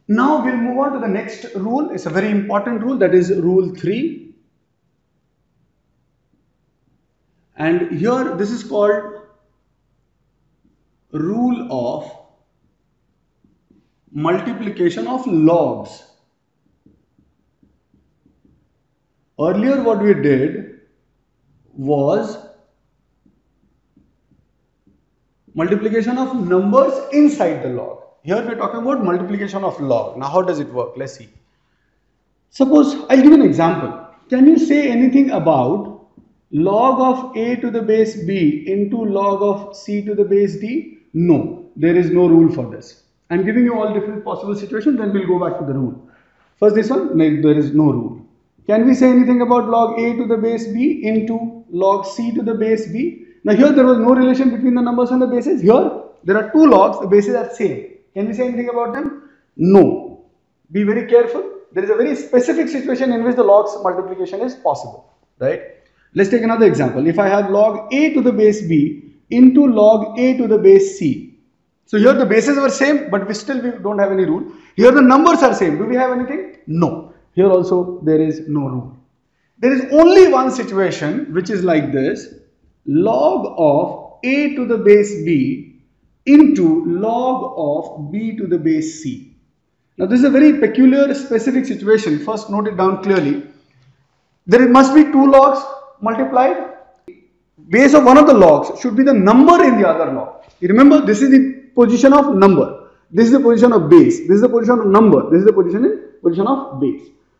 Now we'll move on to the next rule. It's a very important rule, that is rule 3. And here this is called rule of multiplication of logs. Earlier what we did was multiplication of numbers inside the log. Here we are talking about multiplication of log. Now how does it work? Let's see. Suppose I'll give an example. Can you say anything about log of a to the base b into log of c to the base d? No, there is no rule for this. I'm giving you all different possible situations, then we'll go back to the rule. First this one, there is no rule. Can we say anything about log a to the base b into log c to the base b? Now here there was no relation between the numbers and the bases. Here there are two logs, the bases are same. Can we say anything about them? No. Be very careful. There is a very specific situation in which the logs multiplication is possible, right? Let's take another example. If I have log a to the base b into log a to the base c. So here the bases were same, but we don't have any rule. Here the numbers are same. Do we have anything? No. Here also there is no rule. There is only one situation which is like this. Log of a to the base b into log of b to the base c. Now this is a very peculiar specific situation. First note it down clearly. There must be two logs multiplied. Base of one of the logs should be the number in the other log. You remember, this is the position of number. This is the position of base. This is the position of number. This is the position of base.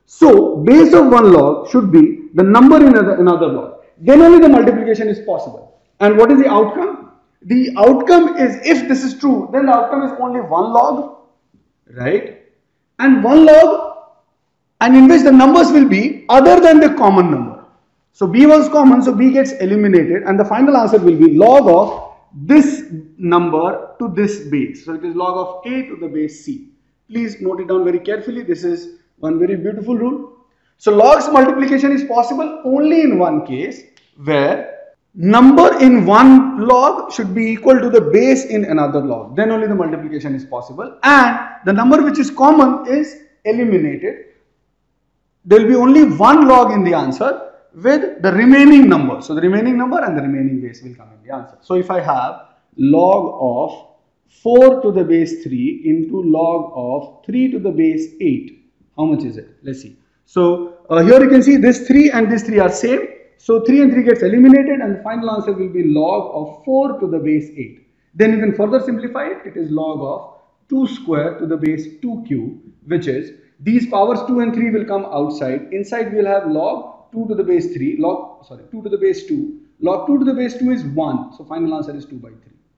So base of one log should be the number in another log. Then only the multiplication is possible. And what is the outcome? The outcome is, if this is true, then the outcome is only one log, right? And one log, and in which the numbers will be other than the common number. So b was common, so b gets eliminated, and the final answer will be log of this number to this base. So it is log of a to the base c. Please note it down very carefully. This is one very beautiful rule. So logs multiplication is possible only in one case, where number in one log should be equal to the base in another log. Then only the multiplication is possible, and the number which is common is eliminated. There will be only one log in the answer with the remaining number. So the remaining number and the remaining base will come in the answer. So if I have log of 4 to the base 3 into log of 3 to the base 8, how much is it? Let's see. So here you can see this 3 and this 3 are same. So 3 and 3 gets eliminated, and the final answer will be log of 4 to the base 8. Then you can further simplify it. It is log of 2 square to the base 2 cube, which is these powers 2 and 3 will come outside. Inside we will have log 2 to the base 3, 2 to the base 2. Log 2 to the base 2 is 1. So final answer is 2 by 3.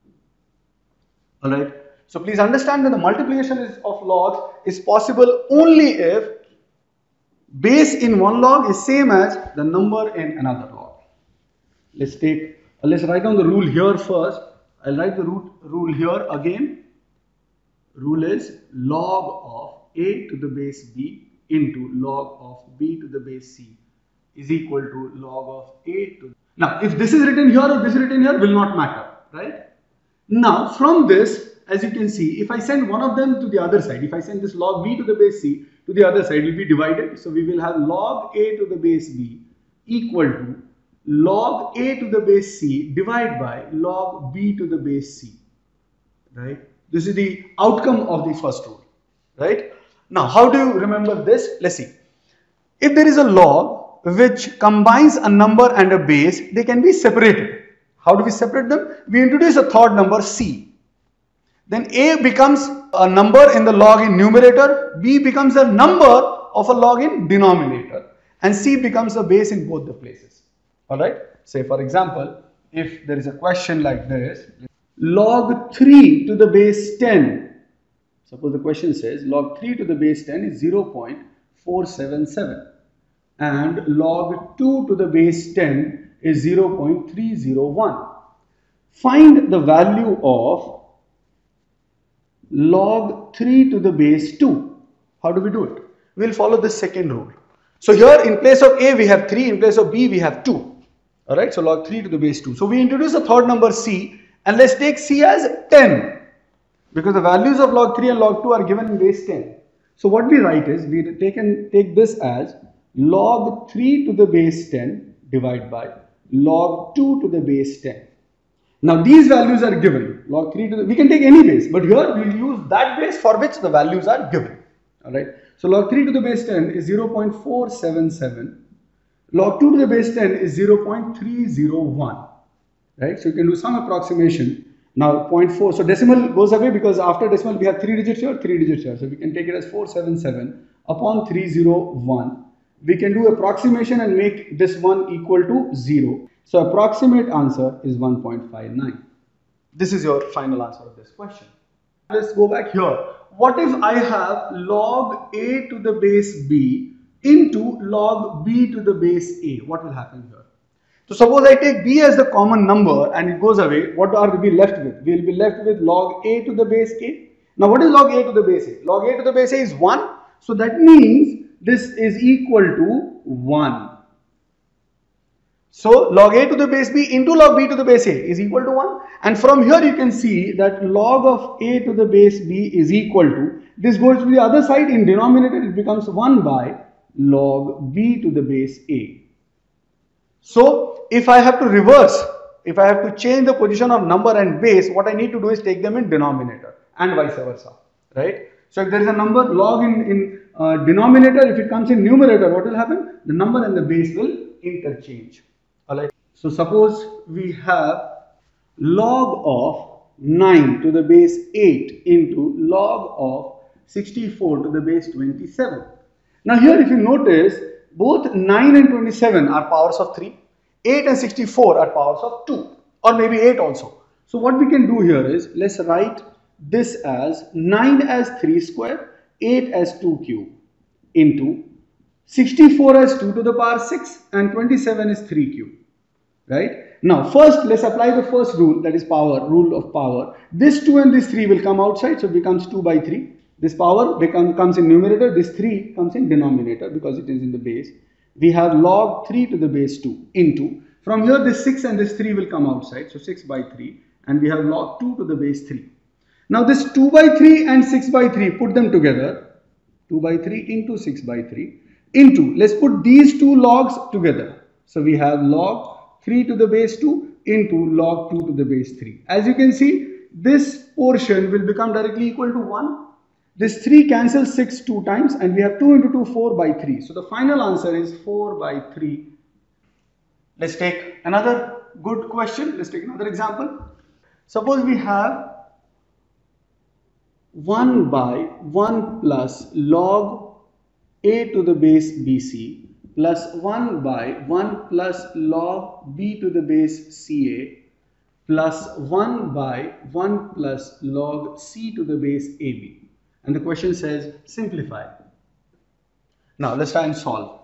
Alright. So please understand that the multiplication of logs is possible only if base in one log is same as the number in another log. Let's write down the rule here first. I'll write the rule here again. Rule is log of a to the base b into log of b to the base c is equal to log of a to. Now if this is written here or this is written here will not matter, right? Now from this, as you can see, if I send one of them to the other side, if I send this log b to the base c to the other side, it will be divided. So we will have log a to the base b equal to log a to the base c divided by log b to the base c, right? This is the outcome of the first rule, right? Now how do you remember this? Let's see. If there is a log which combines a number and a base, they can be separated. How do we separate them? We introduce a third number c. Then a becomes a number in the log in numerator, b becomes a number of a log in denominator, and c becomes a base in both the places. Alright? Say for example, if there is a question like this, log 3 to the base 10. Suppose the question says log 3 to the base 10 is 0.477 and log 2 to the base 10 is 0.301. Find the value of log 3 to the base 2. How do we do it? We will follow the second rule. So here in place of a we have 3, in place of b we have 2. Alright, so log 3 to the base 2. So we introduce a third number c, and let's take c as 10. Because the values of log 3 and log 2 are given in base 10. So what we write is, we take this as log 3 to the base 10 divided by log 2 to the base 10. Now these values are given. Log 3 to the, we can take any base, but here we will use that base for which the values are given. Alright. So log 3 to the base 10 is 0.477. Log 2 to the base 10 is 0.301. Right. So you can do some approximation. Now 0.4. So decimal goes away because after decimal we have 3 digits here, 3 digits here. So we can take it as 477 upon 301. We can do approximation and make this one equal to 0. So approximate answer is 1.59. This is your final answer of this question. Let's go back here. What if I have log a to the base b into log b to the base a? What will happen here? So suppose I take b as the common number and it goes away. What are we left with? We will be left with log a to the base a. Now what is log a to the base a? Log a to the base a is 1. So that means this is equal to 1. So log a to the base b into log b to the base a is equal to 1. And from here you can see that log of a to the base b is equal to, this goes to the other side, in denominator it becomes 1 by log b to the base a. So if I have to reverse, if I have to change the position of number and base, what I need to do is take them in denominator and vice versa, right? So if there is a number log in denominator, if it comes in numerator, what will happen? The number and the base will interchange. Alright. So suppose we have log of 9 to the base 8 into log of 64 to the base 27. Now here if you notice, both 9 and 27 are powers of 3, 8 and 64 are powers of 2, or maybe 8 also. So what we can do here is, let's write this as 9 as 3 square, 8 as 2 cube into 64 as 2 to the power 6 and 27 is 3 cube. Right? Now first let's apply the first rule, that is power, rule of power. This 2 and this 3 will come outside, so it becomes 2 by 3. This power comes in numerator, this 3 comes in denominator because it is in the base. We have log 3 to the base 2 into, from here this 6 and this 3 will come outside, so 6 by 3, and we have log 2 to the base 3. Now this 2 by 3 and 6 by 3, put them together, 2 by 3 into 6 by 3, into, let's put these two logs together. So we have log 3 to the base 2 into log 2 to the base 3. As you can see, this portion will become directly equal to 1. This 3 cancels 6 2 times and we have 2 into 2, 4 by 3. So the final answer is 4 by 3. Let's take another good question. Let's take another example. Suppose we have 1 by 1 plus log a to the base bc plus 1 by 1 plus log b to the base ca plus 1 by 1 plus log c to the base ab. And the question says simplify. Now let's try and solve.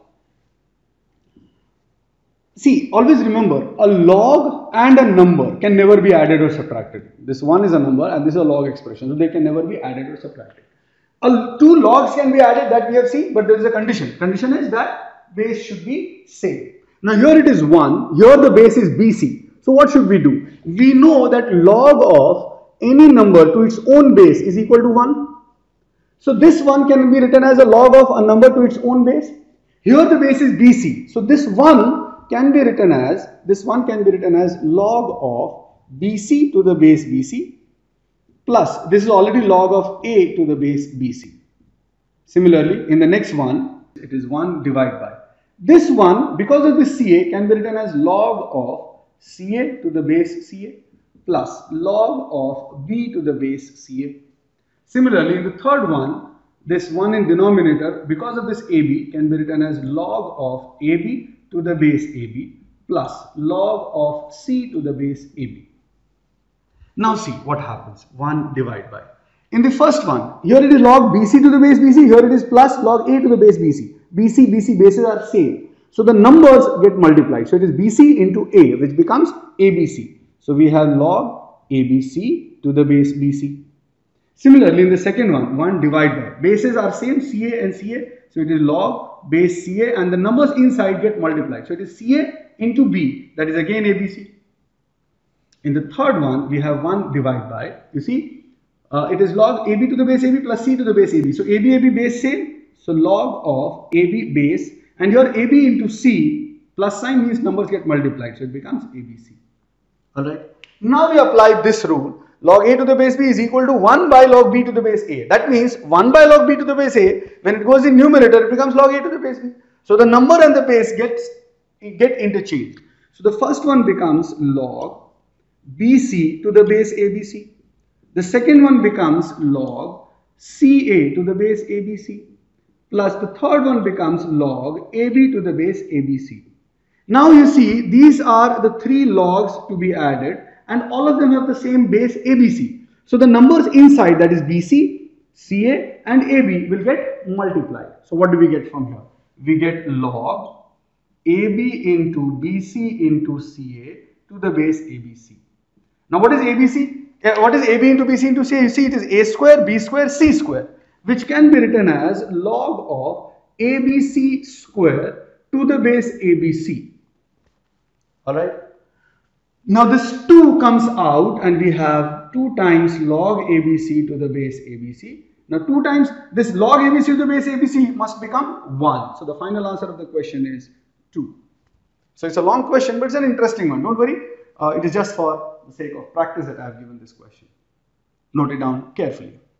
See, always remember, a log and a number can never be added or subtracted. This one is a number and this is a log expression, so they can never be added or subtracted. Two logs can be added, that we have seen, but there is a condition. Condition is that base should be same. Now here it is 1, here the base is BC. So what should we do? We know that log of any number to its own base is equal to 1. So this one can be written as a log of a number to its own base. Here the base is BC. So this one can be written as, log of BC to the base BC plus, this is already log of A to the base BC. Similarly, in the next one, it is 1 divided by. This one, because of this CA, can be written as log of CA to the base CA plus log of B to the base CA. Similarly, in the third one, this one in denominator, because of this AB, can be written as log of AB to the base AB plus log of C to the base AB. Now see what happens. 1 divided by. In the first one, here it is log BC to the base BC, here it is plus log A to the base BC. BC, bases are same. So the numbers get multiplied. So it is BC into A, which becomes ABC. So we have log ABC to the base BC. Similarly, in the second one, 1 divided by. Bases are same, CA and CA. So it is log base CA and the numbers inside get multiplied. So it is CA into B, that is again ABC. In the third one, we have 1 divided by. You see, It is log AB to the base AB plus C to the base AB. So AB base same. So log of AB base, and your AB into C plus sign means numbers get multiplied. So it becomes ABC. Alright. Now we apply this rule. Log A to the base B is equal to 1 by log B to the base A. That means 1 by log B to the base A, when it goes in numerator, it becomes log A to the base B. So the number and the base get interchanged. So the first one becomes log BC to the base ABC. The second one becomes log CA to the base ABC. Plus the third one becomes log AB to the base ABC. Now you see, these are the three logs to be added, and all of them have the same base ABC. So the numbers inside, that is BC, CA and AB, will get multiplied. So what do we get from here? We get log AB into BC into CA to the base ABC. Now what is ABC? What is AB into BC into CA? You see, it is A square, B square, C square, which can be written as log of ABC square to the base ABC. Alright. Now this 2 comes out and we have 2 times log ABC to the base ABC. Now 2 times this log ABC to the base ABC must become 1. So the final answer of the question is 2. So it's a long question, but it's an interesting one. Don't worry. It is just for the sake of practice that I have given this question. Note it down carefully.